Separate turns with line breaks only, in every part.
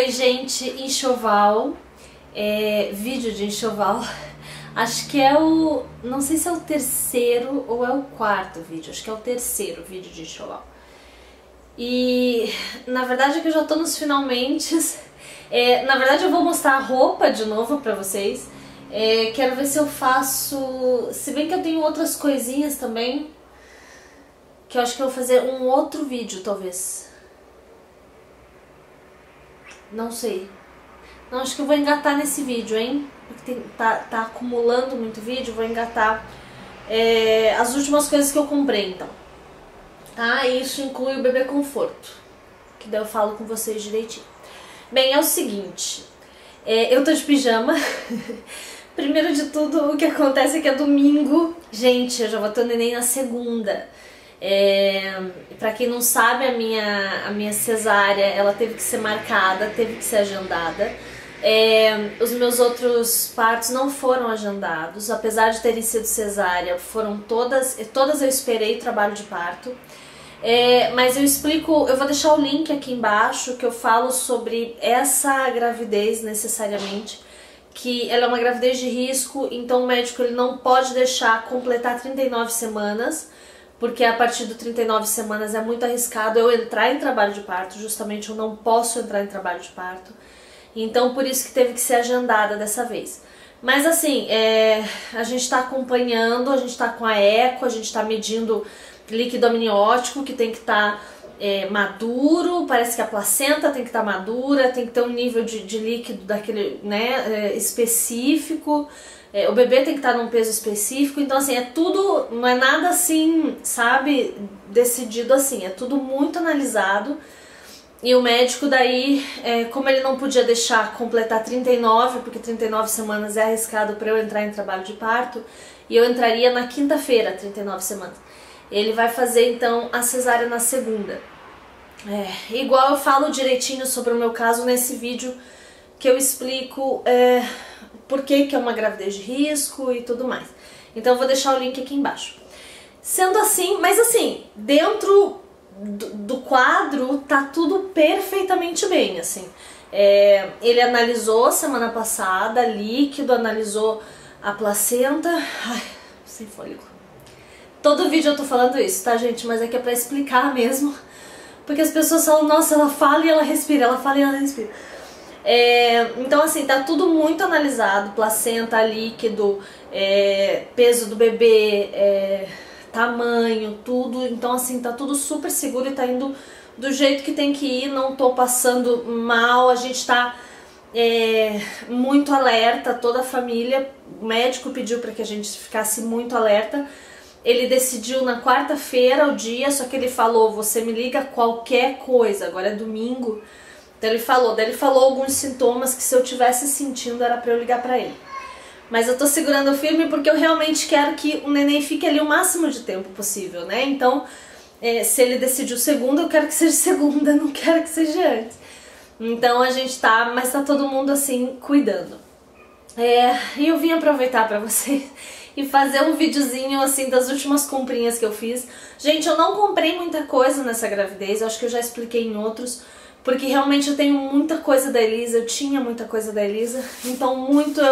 Oi gente, enxoval, vídeo de enxoval, acho que é o, não sei se é o terceiro ou é o quarto vídeo, acho que é o terceiro vídeo de enxoval. E na verdade é que eu já tô nos finalmente, na verdade eu vou mostrar a roupa de novo pra vocês, quero ver se eu faço, se bem que eu tenho outras coisinhas também, que eu acho que eu vou fazer um outro vídeo talvez. Não sei. Não, acho que eu vou engatar nesse vídeo, hein? Porque tá acumulando muito vídeo, vou engatar as últimas coisas que eu comprei, então. Tá? E isso inclui o bebê conforto, que daí eu falo com vocês direitinho. Bem, é o seguinte, eu tô de pijama. Primeiro de tudo, o que acontece é que é domingo. Gente, eu já vou ter o neném na segunda. Pra quem não sabe, a minha cesárea, ela teve que ser marcada, teve que ser agendada. Os meus outros partos não foram agendados, apesar de terem sido cesárea, foram todas eu esperei trabalho de parto. Mas eu explico, eu vou deixar o link aqui embaixo que eu falo sobre essa gravidez necessariamente, que ela é uma gravidez de risco, então o médico ele não pode deixar completar 39 semanas, porque a partir de 39 semanas é muito arriscado eu entrar em trabalho de parto, justamente eu não posso entrar em trabalho de parto, então por isso que teve que ser agendada dessa vez. Mas assim, a gente está acompanhando, a gente está com a eco, a gente está medindo líquido amniótico, que tem que estar maduro, parece que a placenta tem que estar madura, tem que ter um nível de líquido daquele, né, específico. O bebê tem que estar num peso específico, então assim, é tudo, não é nada assim, sabe, decidido assim, é tudo muito analisado. E o médico daí, como ele não podia deixar completar 39, porque 39 semanas é arriscado para eu entrar em trabalho de parto, e eu entraria na quinta-feira, 39 semanas. Ele vai fazer então a cesárea na segunda. Igual eu falo direitinho sobre o meu caso nesse vídeo, que eu explico por que é uma gravidez de risco e tudo mais. Então eu vou deixar o link aqui embaixo. Sendo assim, mas assim, dentro do quadro tá tudo perfeitamente bem, assim. Ele analisou semana passada, líquido, analisou a placenta. Ai, sem fôlego. Todo vídeo eu tô falando isso, tá, gente? Mas é que é pra explicar mesmo. Porque as pessoas falam, nossa, ela fala e ela respira, ela fala e ela respira. Então assim, tá tudo muito analisado, placenta, líquido, peso do bebê, tamanho, tudo. Então assim, tá tudo super seguro e tá indo do jeito que tem que ir, não tô passando mal, a gente tá muito alerta, toda a família, o médico pediu pra que a gente ficasse muito alerta. Ele decidiu na quarta-feira o dia, só que ele falou, você me liga qualquer coisa, agora é domingo. Então ele falou alguns sintomas que se eu tivesse sentindo era pra eu ligar pra ele. Mas eu tô segurando firme porque eu realmente quero que o neném fique ali o máximo de tempo possível, né? Então, se ele decidiu segunda, eu quero que seja segunda, não quero que seja antes. Então a gente tá, mas tá todo mundo assim, cuidando. E eu vim aproveitar pra vocês e fazer um videozinho assim das últimas comprinhas que eu fiz. Gente, eu não comprei muita coisa nessa gravidez, eu acho que eu já expliquei em outros, porque realmente eu tenho muita coisa da Elisa, eu tinha muita coisa da Elisa, então muito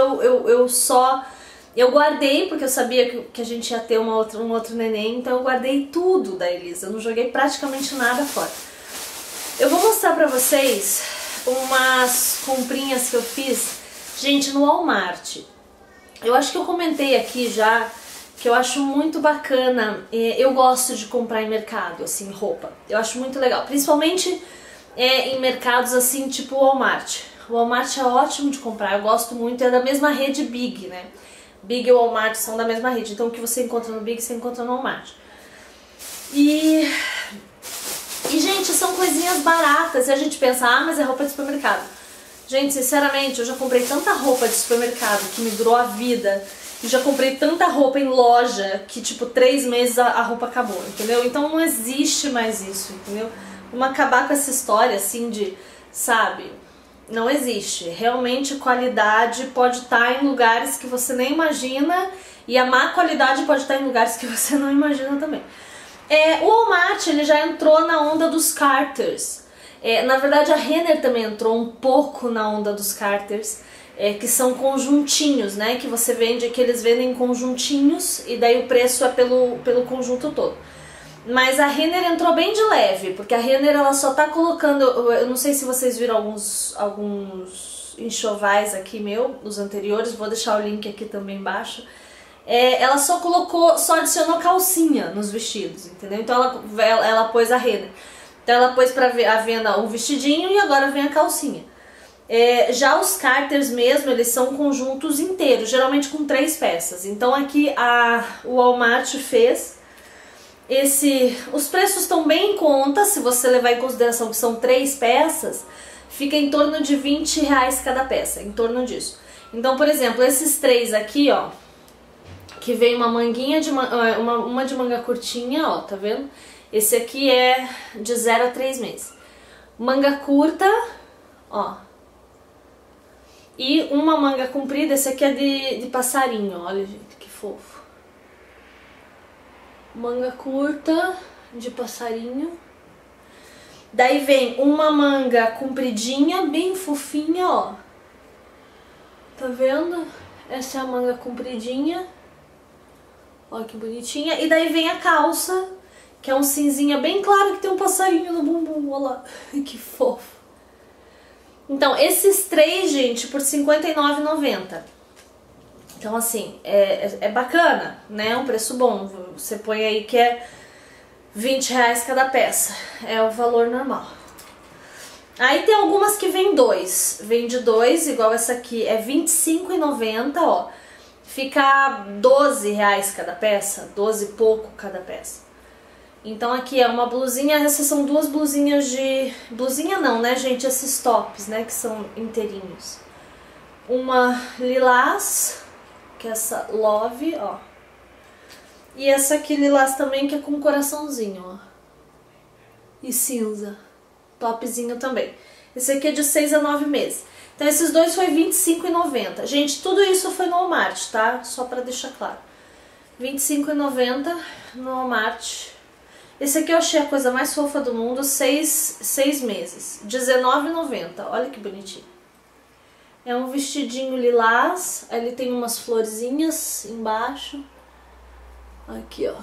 eu guardei, porque eu sabia que a gente ia ter um outro neném, então eu guardei tudo da Elisa, eu não joguei praticamente nada fora. Eu vou mostrar pra vocês umas comprinhas que eu fiz, gente, no Walmart. Eu acho que eu comentei aqui já que eu acho muito bacana, eu gosto de comprar em mercado, assim, roupa. Eu acho muito legal, principalmente em mercados assim, tipo Walmart. O Walmart é ótimo de comprar, eu gosto muito, é da mesma rede Big, né? Big e Walmart são da mesma rede, então o que você encontra no Big, você encontra no Walmart. E gente, são coisinhas baratas, e a gente pensa, ah, mas é roupa de supermercado. Gente, sinceramente, eu já comprei tanta roupa de supermercado que me durou a vida. E já comprei tanta roupa em loja que, tipo, 3 meses a roupa acabou, entendeu? Então não existe mais isso, entendeu? Vamos acabar com essa história, assim, de, sabe? Não existe. Realmente, qualidade pode estar em lugares que você nem imagina e a má qualidade pode estar em lugares que você não imagina também. O Walmart, ele já entrou na onda dos Carters. Na verdade a Renner também entrou um pouco na onda dos Carters, que são conjuntinhos, né? Que você vende, que eles vendem conjuntinhos e daí o preço é pelo conjunto todo. Mas a Renner entrou bem de leve, porque a Renner ela só tá colocando, eu não sei se vocês viram alguns enxovais aqui os anteriores, vou deixar o link aqui também embaixo. Ela só adicionou calcinha nos vestidos, entendeu? Então ela pôs a Renner. Então ela pôs pra a venda um vestidinho e agora vem a calcinha. Já os Carters mesmo, eles são conjuntos inteiros, geralmente com 3 peças. Então aqui o Walmart fez os preços estão bem em conta, se você levar em consideração que são 3 peças, fica em torno de R$20 cada peça, em torno disso. Então, por exemplo, esses 3 aqui, ó, que vem uma manguinha uma de manga curtinha, ó, tá vendo? Esse aqui é de 0 a 3 meses. Manga curta, ó. E uma manga comprida, esse aqui é de passarinho, olha, gente, que fofo. Manga curta, de passarinho. Daí vem uma manga compridinha, bem fofinha, ó. Tá vendo? Essa é a manga compridinha. Ó, que bonitinha. E daí vem a calça, que é um cinzinha bem claro que tem um passarinho no bumbum, olha lá. Que fofo. Então, esses 3, gente, por R$59,90. Então, assim, é bacana, né? É um preço bom. Você põe aí que é R$20 cada peça. É o valor normal. Aí tem algumas que vem 2. Vem de 2, igual essa aqui, é R$25,90, ó. Fica R$12 cada peça, 12 e pouco cada peça. Então aqui é uma blusinha, essas são 2 blusinhas de... Blusinha não, né, gente? Esses tops, né, que são inteirinhos. Uma lilás, que é essa Love, ó. E essa aqui lilás também, que é com coraçãozinho, ó. E cinza. Topzinho também. Esse aqui é de 6 a 9 meses. Então esses 2 foi R$25,90. Gente, tudo isso foi no Walmart, tá? Só pra deixar claro. R$25,90 no Walmart. Esse aqui eu achei a coisa mais fofa do mundo, 6 meses. R$19,90. Olha que bonitinho. É um vestidinho lilás, ele tem umas florzinhas embaixo. Aqui, ó.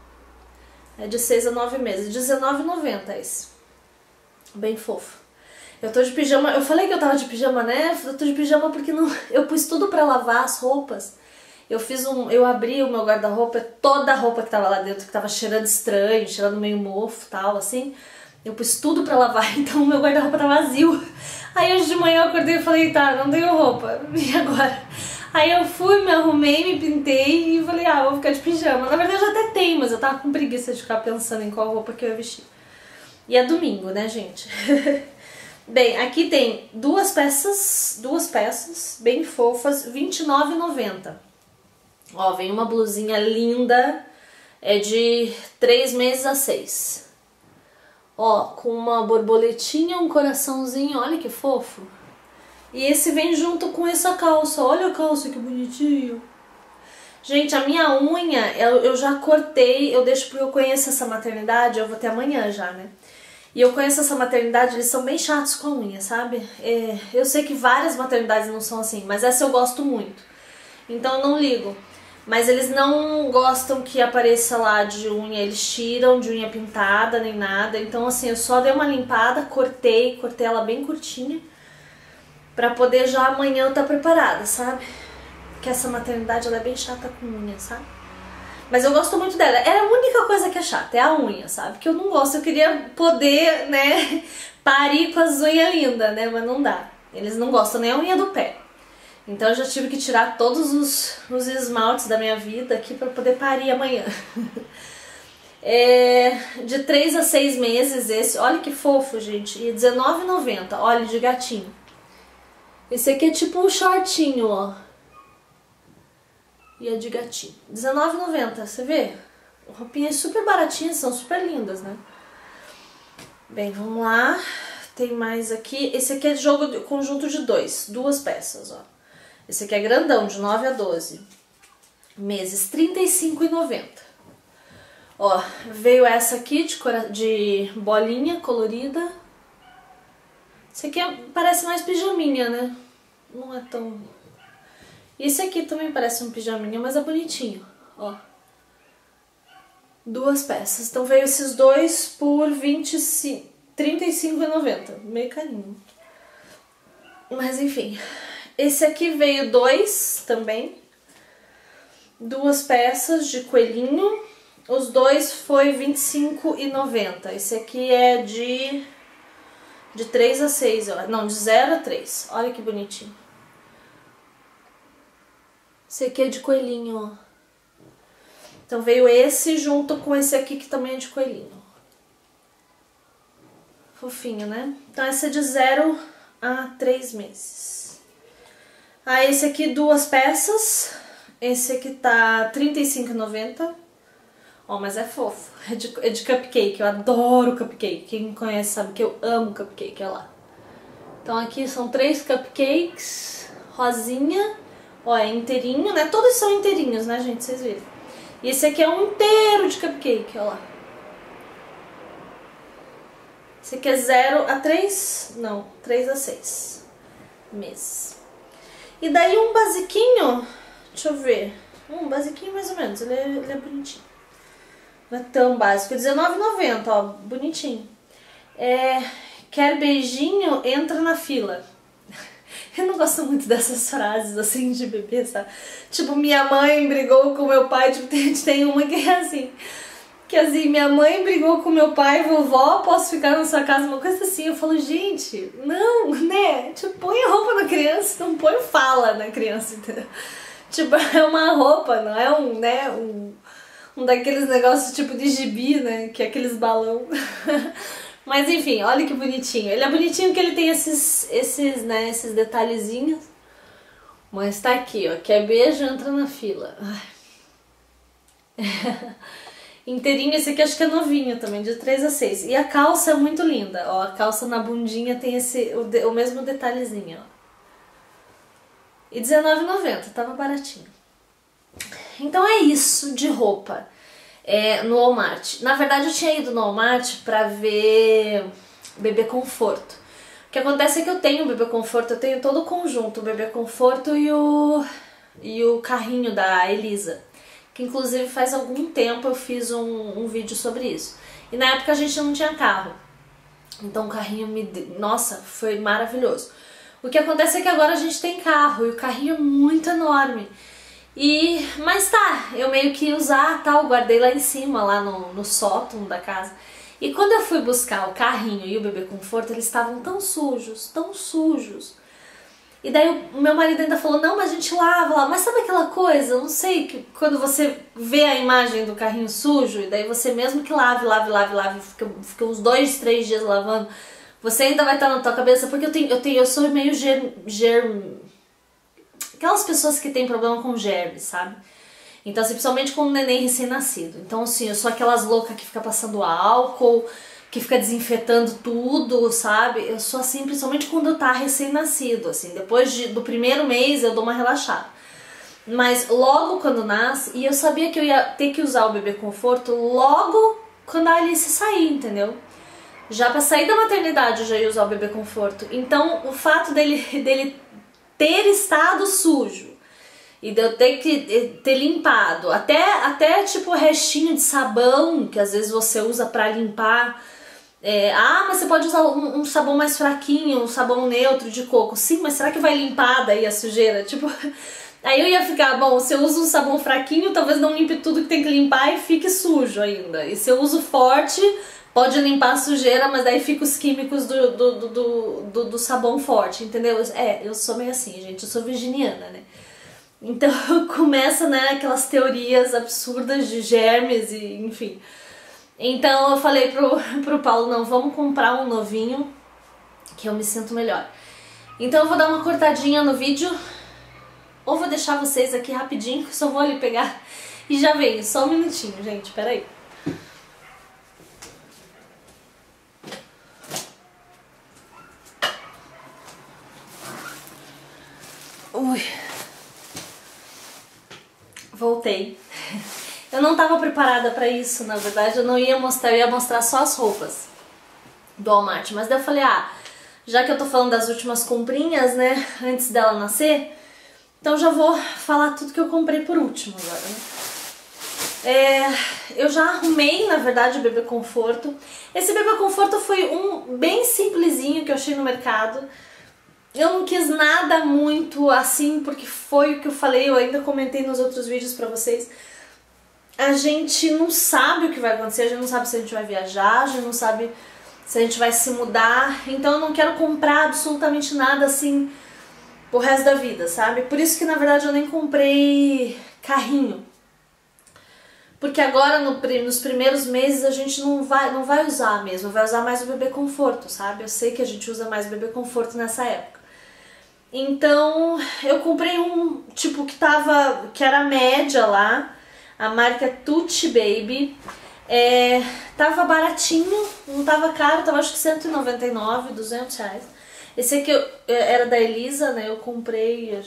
É de 6 a 9 meses. R$19,90 esse. Bem fofo. Eu tô de pijama, eu falei que eu tava de pijama, né? Eu tô de pijama porque não, eu pus tudo pra lavar as roupas. Eu abri o meu guarda-roupa, toda a roupa que tava lá dentro, que tava cheirando estranho, cheirando meio mofo e tal, assim. Eu pus tudo pra lavar, então o meu guarda-roupa tá vazio. Aí hoje de manhã eu acordei e falei, tá, não tenho roupa, e agora? Aí eu fui, me arrumei, me pintei e falei, vou ficar de pijama. Na verdade eu até tenho, mas eu tava com preguiça de ficar pensando em qual roupa que eu ia vestir. E é domingo, né, gente? Bem, aqui tem duas peças bem fofas, R$29,90. Ó, vem uma blusinha linda, é de 3 meses a 6. Ó, com uma borboletinha, um coraçãozinho, olha que fofo. E esse vem junto com essa calça, olha a calça que bonitinho. Gente, a minha unha, eu já cortei, eu deixo porque eu conheço essa maternidade, eu vou até amanhã já, né? E eu conheço essa maternidade, eles são bem chatos com a unha, sabe? Eu sei que várias maternidades não são assim, mas essa eu gosto muito. Então eu não ligo. Mas eles não gostam que apareça lá de unha, eles tiram de unha pintada nem nada. Então assim, eu só dei uma limpada, cortei ela bem curtinha. Pra poder já amanhã eu estar preparada, sabe? Porque essa maternidade ela é bem chata com unha, sabe? Mas eu gosto muito dela. É a única coisa que é chata, é a unha, sabe? Que eu não gosto, eu queria poder, né, parir com as unhas lindas, né? Mas não dá. Eles não gostam nem a unha do pé. Então eu já tive que tirar todos os esmaltes da minha vida aqui pra poder parir amanhã. De 3 a 6 meses esse. Olha que fofo, gente. E R$19,90. Olha, de gatinho. Esse aqui é tipo um shortinho, ó. E é de gatinho. R$19,90, você vê? Roupinhas super baratinhas, são super lindas, né? Bem, vamos lá. Tem mais aqui. Esse aqui é de conjunto de 2 peças, ó. Esse aqui é grandão, de 9 a 12 meses, R$35,90. Ó, veio essa aqui de bolinha colorida. Esse aqui parece mais pijaminha, né? Não é tão... E esse aqui também parece um pijaminha, mas é bonitinho, ó. 2 peças. Então veio esses dois por R$35,90. Meio carinho. Mas enfim. Esse aqui veio 2 também. 2 peças de coelhinho. Os dois foi R$25,90. Esse aqui é de 3 a 6, não, de 0 a 3. Olha que bonitinho. Esse aqui é de coelhinho, ó. Então veio esse junto com esse aqui que também é de coelhinho. Fofinho, né? Então esse é de 0 a 3 meses. Ah, esse aqui 2 peças. Esse aqui tá R$35,90. Ó, mas é fofo. É de cupcake. Eu adoro cupcake. Quem me conhece sabe que eu amo cupcake. Olha lá. Então aqui são 3 cupcakes. Rosinha. Ó, é inteirinho, né? Todos são inteirinhos, né, gente? Vocês viram. E esse aqui é um inteiro de cupcake, ó lá. Esse aqui é 0 a 3? Não, 3 a 6 meses. E daí um basiquinho, deixa eu ver. Um basiquinho mais ou menos, ele é bonitinho. Não é tão básico, R$19,90, ó, bonitinho. Quer beijinho, entra na fila. Eu não gosto muito dessas frases assim de bebê, sabe? Tipo, minha mãe brigou com meu pai, tipo, tem uma que é assim. Que assim, minha mãe brigou com meu pai, vovó, posso ficar na sua casa, uma coisa assim. Eu falo, gente, não, né? Tipo, põe a roupa na criança, não põe fala na criança, entendeu? Tipo, é uma roupa, não é um daqueles negócios tipo de gibi, né? Que é aqueles balão. Mas enfim, olha que bonitinho. Ele é bonitinho porque ele tem esses detalhezinhos. Mas tá aqui, ó. Quer beijo, entra na fila. Inteirinho, esse aqui acho que é novinho também, de 3 a 6. E a calça é muito linda, ó. A calça na bundinha tem o mesmo detalhezinho, ó. E R$19,90, tava baratinho. Então é isso de roupa. No Walmart. Na verdade eu tinha ido no Walmart pra ver bebê conforto. O que acontece é que eu tenho o bebê conforto, eu tenho todo o conjunto, o bebê conforto e o carrinho da Elisa. Que inclusive faz algum tempo eu fiz um vídeo sobre isso. E na época a gente não tinha carro. Então o carrinho nossa, foi maravilhoso. O que acontece é que agora a gente tem carro e o carrinho é muito enorme. Mas tá, eu meio que ia usar, tal, guardei lá em cima, lá no sótão da casa. E quando eu fui buscar o carrinho e o bebê conforto, eles estavam tão sujos, tão sujos. E daí o meu marido ainda falou, não, mas a gente lava lá. Mas sabe aquela coisa, eu não sei, que quando você vê a imagem do carrinho sujo, e daí você mesmo que lave, fica uns 2, 3 dias lavando, você ainda vai estar na tua cabeça, porque eu sou meio aquelas pessoas que têm problema com germes, sabe? Então, assim, principalmente com um neném recém-nascido. Então, assim, eu sou aquelas loucas que fica passando álcool, que fica desinfetando tudo, sabe? Eu sou assim, principalmente quando tá recém-nascido, assim. Depois do primeiro mês eu dou uma relaxada. Mas logo quando nasce, e eu sabia que eu ia ter que usar o bebê conforto logo quando a Alice sair, entendeu? Já pra sair da maternidade eu já ia usar o bebê conforto. Então, o fato dele ter estado sujo e de eu ter que ter limpado, até tipo restinho de sabão que às vezes você usa pra limpar, mas você pode usar um sabão mais fraquinho, um sabão neutro de coco. Sim, mas será que vai limpar daí a sujeira? Tipo, aí eu ia ficar, bom, se eu uso um sabão fraquinho, talvez não limpe tudo que tem que limpar e fique sujo ainda. E se eu uso forte, pode limpar a sujeira, mas daí fica os químicos do sabão forte, entendeu? Eu sou meio assim, gente, eu sou virginiana, né? Então começa, né, aquelas teorias absurdas de germes e enfim. Então eu falei pro Paulo, não, vamos comprar um novinho, que eu me sinto melhor. Então eu vou dar uma cortadinha no vídeo, ou vou deixar vocês aqui rapidinho, que só vou ali pegar e já venho, só um minutinho, gente, peraí. Ui. Voltei. Eu não tava preparada pra isso, na verdade eu não ia mostrar, eu ia mostrar só as roupas do Walmart, mas daí eu falei, já que eu tô falando das últimas comprinhas, né, antes dela nascer, então já vou falar tudo que eu comprei por último agora, né. Eu já arrumei, na verdade, o bebê conforto. Esse bebê conforto foi um bem simplesinho que eu achei no mercado. Eu não quis nada muito assim, porque foi o que eu falei, eu ainda comentei nos outros vídeos pra vocês. A gente não sabe o que vai acontecer, a gente não sabe se a gente vai viajar, a gente não sabe se a gente vai se mudar. Então eu não quero comprar absolutamente nada assim pro resto da vida, sabe? Por isso que na verdade eu nem comprei carrinho. Porque agora nos primeiros meses a gente não vai usar mesmo, vai usar mais o bebê conforto, sabe? Eu sei que a gente usa mais o bebê conforto nessa época. Então eu comprei um tipo que era média lá, a marca Tutti Baby. Tava baratinho, não tava caro, tava acho que 199, 200 reais. Esse aqui era da Elisa, né? Eu comprei,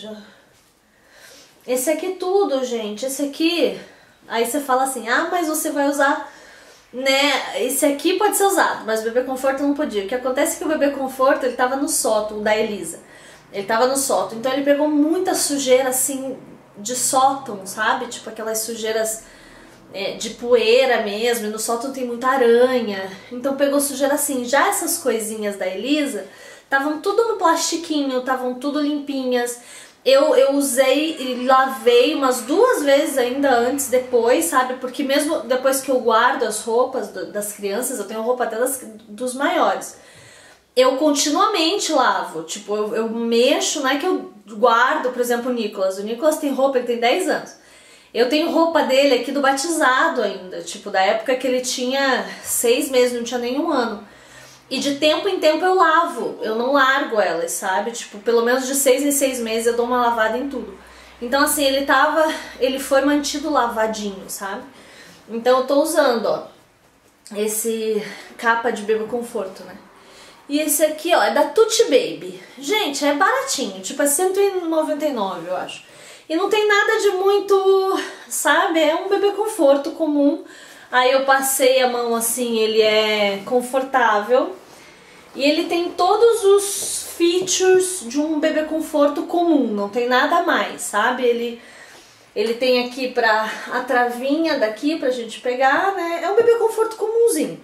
Esse aqui tudo, gente, esse aqui... Aí você fala assim, ah, mas você vai usar, né, esse aqui pode ser usado, mas o bebê conforto não podia. O que acontece é que o bebê conforto, ele tava no sótão, da Elisa. Ele tava no sótão, então ele pegou muita sujeira, assim, de sótão, sabe? Tipo aquelas sujeiras de poeira mesmo, e no sótão tem muita aranha. Então pegou sujeira assim. Já essas coisinhas da Elisa, estavam tudo no plastiquinho, estavam tudo limpinhas. Eu usei e lavei umas 2 vezes ainda antes, depois, sabe? Porque mesmo depois que eu guardo as roupas das crianças, eu tenho roupa até dos maiores, eu continuamente lavo. Tipo, eu mexo, não é que eu guardo, por exemplo, o Nicolas tem roupa, ele tem 10 anos. Eu tenho roupa dele aqui do batizado ainda, tipo, da época que ele tinha 6 meses, não tinha nem 1 ano. E de tempo em tempo eu lavo, eu não largo elas, sabe? Tipo, pelo menos de 6 em 6 meses eu dou uma lavada em tudo. Então assim, ele foi mantido lavadinho, sabe? Então eu tô usando, ó, esse capa de bebê conforto, né? E esse aqui, ó, é da Tutti Baby. Gente, é baratinho, tipo é 199, eu acho. E não tem nada de muito, sabe? É um bebê conforto comum. Aí eu passei a mão assim, ele é confortável e ele tem todos os features de um bebê conforto comum, não tem nada a mais, sabe? Ele tem aqui a travinha daqui pra gente pegar, né? É um bebê conforto comumzinho.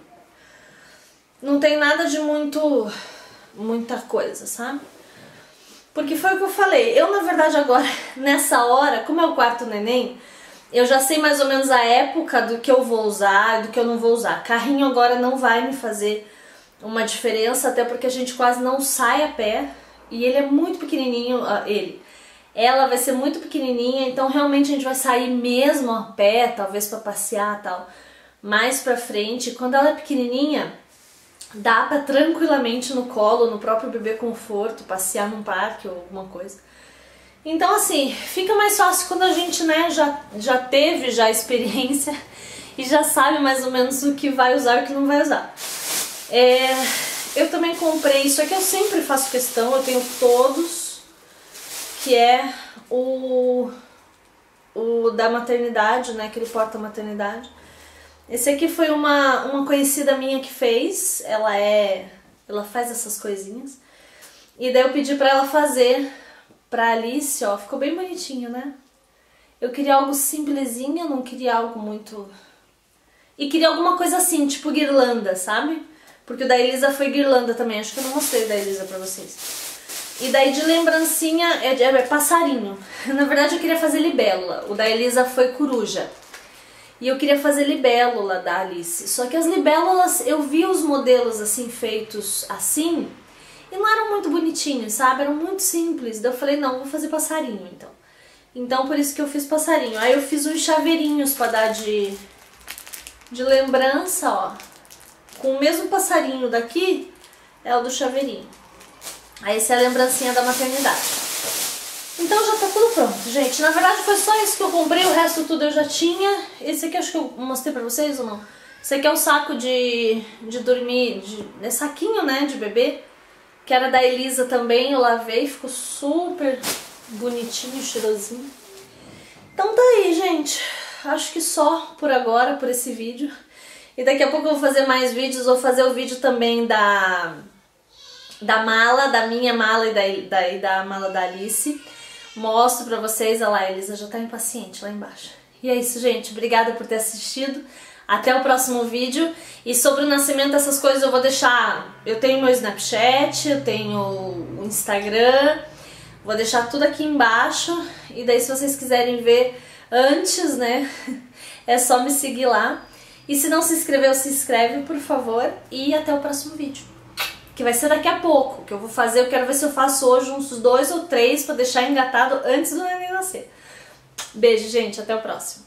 Não tem nada de muita coisa, sabe? Porque foi o que eu falei, eu na verdade agora, nessa hora, como é o quarto neném, eu já sei mais ou menos a época do que eu vou usar, do que eu não vou usar. Carrinho agora não vai me fazer uma diferença, até porque a gente quase não sai a pé. E ele é muito pequenininho, ela vai ser muito pequenininha, então realmente a gente vai sair mesmo a pé, talvez pra passear e tal, mais pra frente. Quando ela é pequenininha, dá pra tranquilamente no colo, no próprio bebê conforto, passear num parque ou alguma coisa. Então assim, fica mais fácil quando a gente, né, já teve a experiência e já sabe mais ou menos o que vai usar e o que não vai usar. Eu também comprei, isso aqui eu sempre faço questão, eu tenho todos, que é o da maternidade, né, aquele porta-maternidade. Esse aqui foi uma conhecida minha que fez, ela faz essas coisinhas. E daí eu pedi pra ela fazer pra Alice, ó, ficou bem bonitinho, né? Eu queria algo simplesinho, eu não queria algo muito... E queria alguma coisa assim, tipo guirlanda, sabe? Porque o da Elisa foi guirlanda também, acho que eu não mostrei o da Elisa pra vocês. E daí de lembrancinha é passarinho. Na verdade eu queria fazer libélula, o da Elisa foi coruja. E eu queria fazer libélula da Alice. Só que as libélulas, eu vi os modelos assim, feitos assim... E não eram muito bonitinhos, sabe? Eram muito simples. Daí eu falei, não, vou fazer passarinho, então. Então, por isso que eu fiz passarinho. Aí eu fiz uns chaveirinhos pra dar de lembrança, ó. Com o mesmo passarinho daqui, é o do chaveirinho. Aí essa é a lembrancinha da maternidade. Então já tá tudo pronto, gente. Na verdade foi só isso que eu comprei, o resto tudo eu já tinha. Esse aqui acho que eu mostrei pra vocês ou não? Esse aqui é o saco de dormir, é saquinho, né, de bebê. Que era da Elisa também, eu lavei, ficou super bonitinho, cheirosinho. Então tá aí, gente. Acho que só por agora, por esse vídeo. E daqui a pouco eu vou fazer mais vídeos, vou fazer o vídeo também da mala, da minha mala e da mala da Alice. Mostro pra vocês, olha lá, a Elisa já tá impaciente lá embaixo. E é isso, gente, obrigada por ter assistido. Até o próximo vídeo. E sobre o nascimento, essas coisas eu vou deixar... Eu tenho meu Snapchat, eu tenho o Instagram. Vou deixar tudo aqui embaixo. E daí se vocês quiserem ver antes, né, é só me seguir lá. E se não se inscreveu, se inscreve, por favor. E até o próximo vídeo, que vai ser daqui a pouco. Que eu vou fazer, eu quero ver se eu faço hoje uns 2 ou 3 pra deixar engatado antes do neném nascer. Beijo, gente, até o próximo.